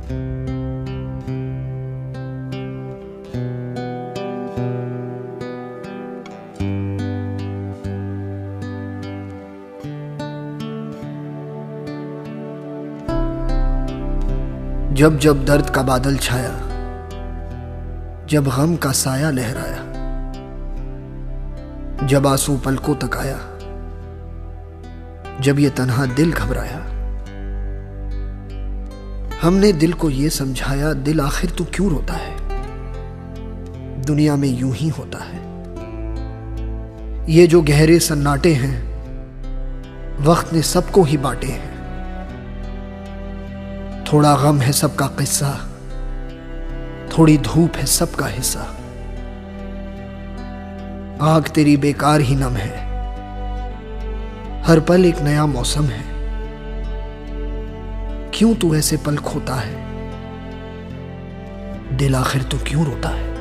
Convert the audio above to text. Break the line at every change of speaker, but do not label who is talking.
जब जब दर्द का बादल छाया, जब गम का साया लहराया, जब आंसू पलकों तक आया, जब ये तन्हा दिल घबराया, हमने दिल को ये समझाया, दिल आखिर तू क्यों रोता है, दुनिया में यूं ही होता है। ये जो गहरे सन्नाटे हैं, वक्त ने सबको ही बांटे हैं। थोड़ा गम है सबका किस्सा, थोड़ी धूप है सबका हिस्सा। आग तेरी बेकार ही नम है, हर पल एक नया मौसम है। क्यों तू ऐसे पल खोता है, दिल आखिर तू क्यों रोता है।